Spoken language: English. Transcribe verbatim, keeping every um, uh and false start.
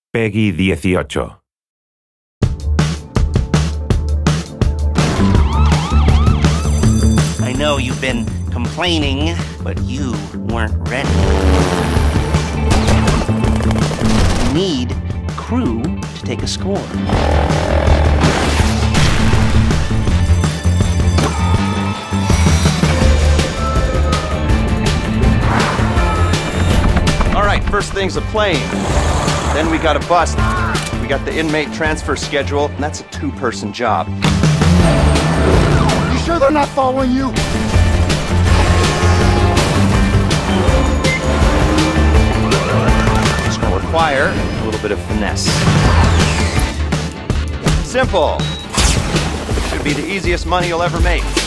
Peggy dieciocho. I know you've been complaining, but you weren't ready. You need a crew to take a score. All right, first thing's a plane. Then we got a bus. We got the inmate transfer schedule, and that's a two-person job. You sure they're not following you? It's gonna require a little bit of finesse. Simple. Should be the easiest money you'll ever make.